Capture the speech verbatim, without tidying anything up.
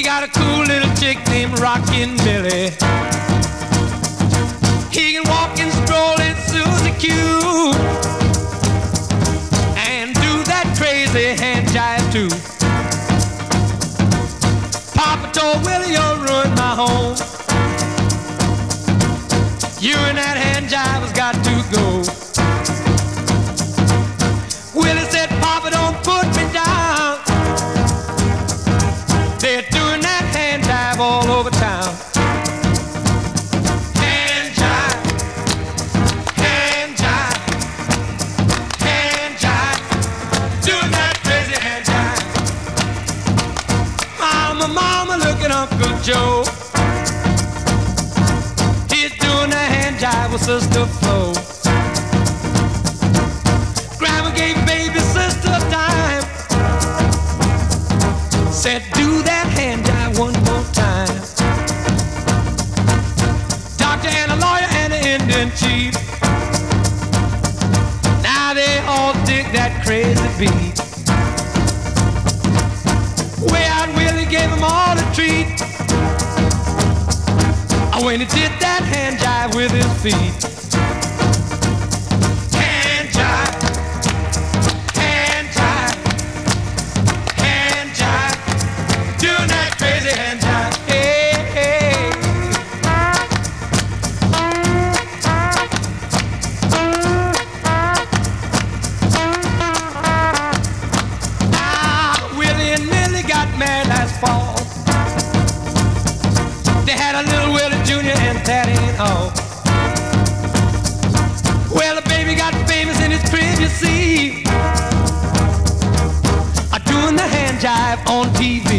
He got a cool little chick named Rockin' Billy. He can walk and stroll in Susie Q and do that crazy hand jive too. Papa told Willie, you'll ruin my home. You and that hand jive has got to go. Willie said, Papa, don't put me down. They're doing that hand jive all over town. Hand jive, hand jive, hand jive, doing that crazy hand jive. Mama, mama, look at Uncle Joe. He's doing that hand jive with Sister Flo. Grandma gave baby sister time. Said, do that hand jive one more time. Doctor and a lawyer and an Indian chief, now they all dig that crazy beat. Way out Willie gave them all a treat when he did that hand jive with his feet. Hand jive, hand jive, hand jive, doing that crazy hand jive. Hey, hey. Ah, Willie and Millie got married last fall. They had a little Willie Junior and that ain't all. Well, the baby got famous in his crib, you see, doing the hand jive on T V.